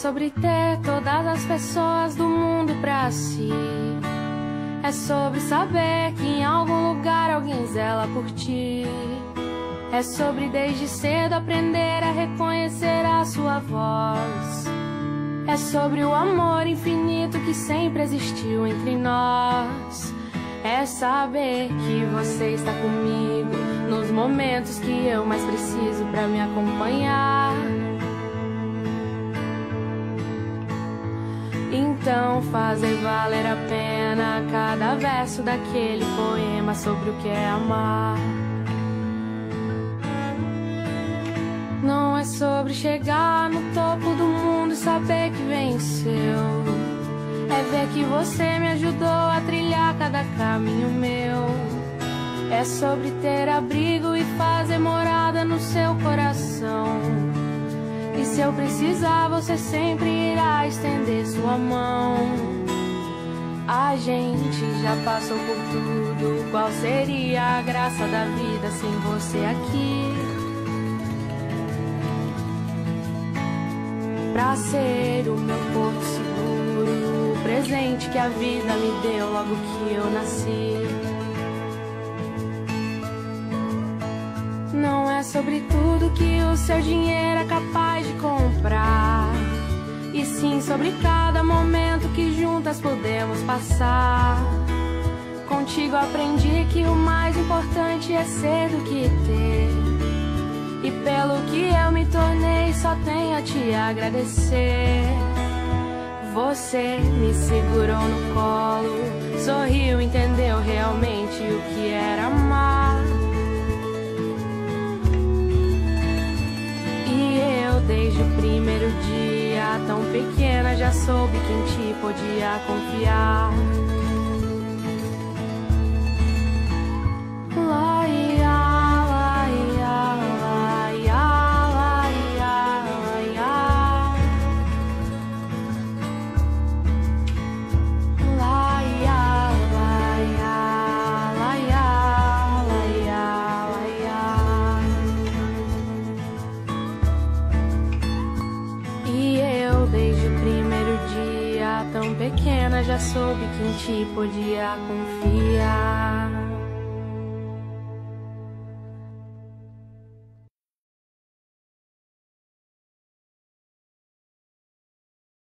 sobre ter todas as pessoas do mundo pra si. É sobre saber que em algum lugar alguém zela por ti. É sobre desde cedo aprender a reconhecer a sua voz. É sobre o amor infinito que sempre existiu entre nós. É saber que você está comigo nos momentos que eu mais preciso pra me acompanhar. Então fazer valer a pena cada verso daquele poema sobre o que é amar. Não é sobre chegar no topo do mundo e saber que venceu. É ver que você me ajudou a trilhar cada caminho meu. É sobre ter abrigo e fazer morada no seu coração. E se eu precisar, você sempre irá estender sua mão. A gente já passou por tudo. Qual seria a graça da vida sem você aqui? Pra ser o meu porto seguro, o presente que a vida me deu logo que eu nasci. Não é sobre tudo que o seu dinheiro é capaz de comprar, e sim sobre cada momento que juntas podemos passar. Contigo aprendi que o mais importante é ser do que ter. E pelo que eu me tornei, só tenho a te agradecer. Você me segurou no colo, sorriu, entendeu realmente o que era amar. E eu, desde o primeiro dia, tão pequena, já soube que em ti podia confiar. Tão pequena, já soube que em ti podia confiar.